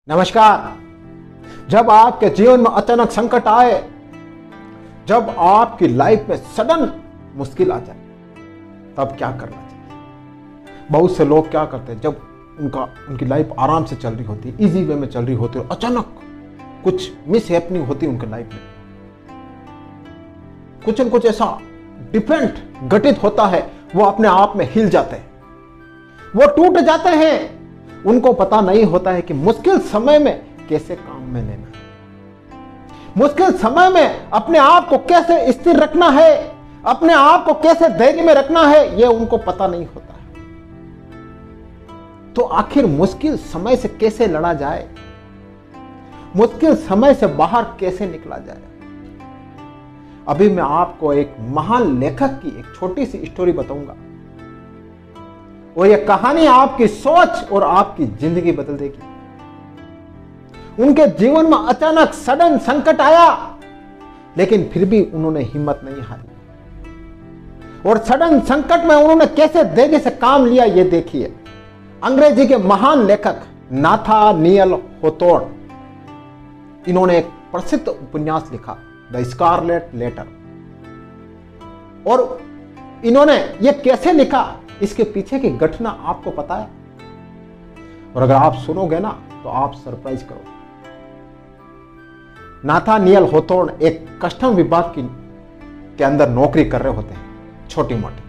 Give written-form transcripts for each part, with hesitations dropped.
नमस्कार। जब आपके जीवन में अचानक संकट आए, जब आपकी लाइफ में सडन मुश्किल आ जाए, तब क्या करना चाहिए? बहुत से लोग क्या करते हैं, जब उनकी लाइफ आराम से चल रही होती है, इजी वे में चल रही होती है, और अचानक कुछ मिस हैपनिंग होती है उनकी लाइफ में, कुछ न कुछ ऐसा डिफरेंट घटित होता है, वो अपने आप में हिल जाते हैं, वो टूट जाते हैं। उनको पता नहीं होता है कि मुश्किल समय में कैसे काम में लेना है, मुश्किल समय में अपने आप को कैसे स्थिर रखना है, अपने आप को कैसे धैर्य में रखना है, यह उनको पता नहीं होता है। तो आखिर मुश्किल समय से कैसे लड़ा जाए, मुश्किल समय से बाहर कैसे निकला जाए? अभी मैं आपको एक महान लेखक की एक छोटी सी स्टोरी बताऊंगा, और यह कहानी आपकी सोच और आपकी जिंदगी बदल देगी। उनके जीवन में अचानक सडन संकट आया, लेकिन फिर भी उन्होंने हिम्मत नहीं हारी, और सडन संकट में उन्होंने कैसे धैर्य से काम लिया, यह देखिए। अंग्रेजी के महान लेखक नाथानियल हॉथॉर्न, इन्होंने एक प्रसिद्ध उपन्यास लिखा, द स्कारलेट लेटर। और इन्होंने यह कैसे लिखा, इसके पीछे की घटना आपको पता है? और अगर आप सुनोगे ना तो आप सरप्राइज करोगे। नाथानियल हॉथॉर्न एक कस्टम विभाग के अंदर नौकरी कर रहे होते हैं, छोटी मोटी।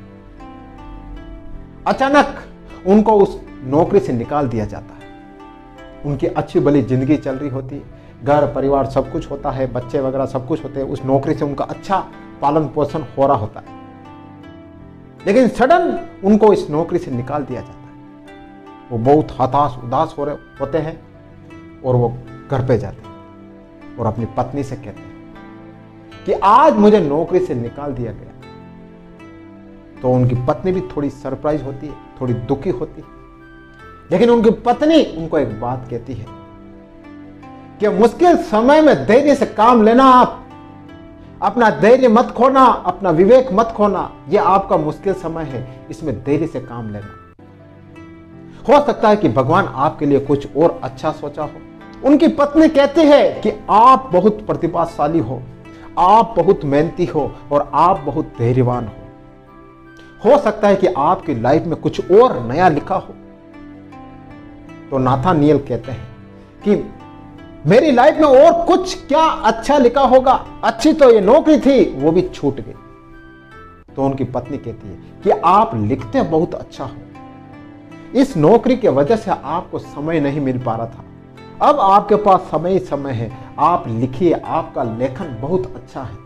अचानक उनको उस नौकरी से निकाल दिया जाता है। उनकी अच्छी भली जिंदगी चल रही होती है, घर परिवार सब कुछ होता है, बच्चे वगैरह सब कुछ होते हैं, उस नौकरी से उनका अच्छा पालन पोषण हो रहा होता है। लेकिन सडन उनको इस नौकरी से निकाल दिया जाता है। वो बहुत हताश उदास हो रहे होते हैं, और वो घर पे जाते हैं और अपनी पत्नी से कहते हैं कि आज मुझे नौकरी से निकाल दिया गया। तो उनकी पत्नी भी थोड़ी सरप्राइज होती है, थोड़ी दुखी होती है। लेकिन उनकी पत्नी उनको एक बात कहती है कि मुश्किल समय में धैर्य से काम लेना, आप अपना धैर्य मत खोना, अपना विवेक मत खोना। यह आपका मुश्किल समय है, इसमें धैर्य से काम लेना। हो सकता है कि भगवान आपके लिए कुछ और अच्छा सोचा हो। उनकी पत्नी कहती है कि आप बहुत प्रतिभाशाली हो, आप बहुत मेहनती हो, और आप बहुत धैर्यवान हो सकता है कि आपकी लाइफ में कुछ और नया लिखा हो। तो नाथानियल कहते हैं कि मेरी लाइफ में और कुछ क्या अच्छा लिखा होगा, अच्छी तो ये नौकरी थी, वो भी छूट गई। तो उनकी पत्नी कहती है कि आप लिखते बहुत अच्छा हो, इस नौकरी की वजह से आपको समय नहीं मिल पा रहा था, अब आपके पास समय ही समय है, आप लिखिए, आपका लेखन बहुत अच्छा है।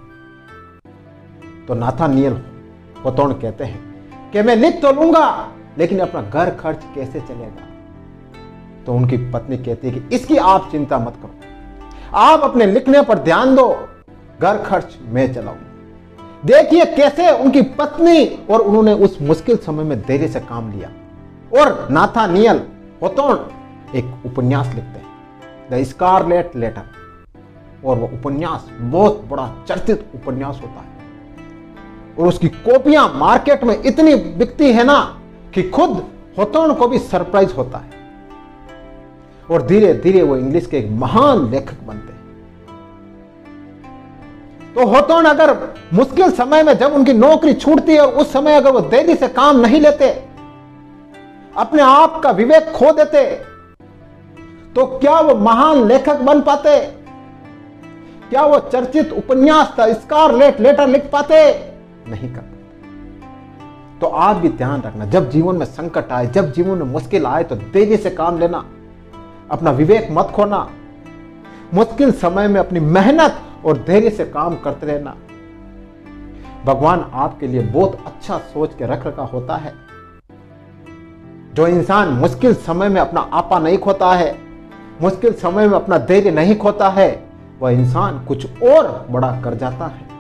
तो नाथानियल हॉथॉर्न कहते हैं कि मैं लिख तो लूंगा, लेकिन अपना घर खर्च कैसे चलेगा? तो उनकी पत्नी कहती है कि इसकी आप चिंता मत करो, आप अपने लिखने पर ध्यान दो, घर खर्च मैं चलाऊंगी। देखिए कैसे उनकी पत्नी और उन्होंने उस मुश्किल समय में धैर्य से काम लिया। और नाथानियल हॉथॉर्न एक उपन्यास लिखते हैं, द स्कारलेट लेटर, और वो उपन्यास बहुत बड़ा चर्चित उपन्यास होता है, और उसकी कॉपियां मार्केट में इतनी बिकती है ना कि खुद हॉथॉर्न को भी सरप्राइज होता है, और धीरे धीरे वो इंग्लिश के एक महान लेखक बनते हैं। तो हॉथॉर्न अगर मुश्किल समय में जब उनकी नौकरी छूटती है, और उस समय अगर वो धैर्य से काम नहीं लेते, अपने आप का विवेक खो देते, तो क्या वो महान लेखक बन पाते? क्या वो चर्चित उपन्यास था स्कारलेट लेटर लिख पाते? नहीं कर पाते। तो आप भी ध्यान रखना, जब जीवन में संकट आए, जब जीवन में मुश्किल आए, तो धैर्य से काम लेना, अपना विवेक मत खोना, मुश्किल समय में अपनी मेहनत और धैर्य से काम करते रहना। भगवान आपके लिए बहुत अच्छा सोच के रख रखा होता है। जो इंसान मुश्किल समय में अपना आपा नहीं खोता है, मुश्किल समय में अपना धैर्य नहीं खोता है, वह इंसान कुछ और बड़ा कर जाता है।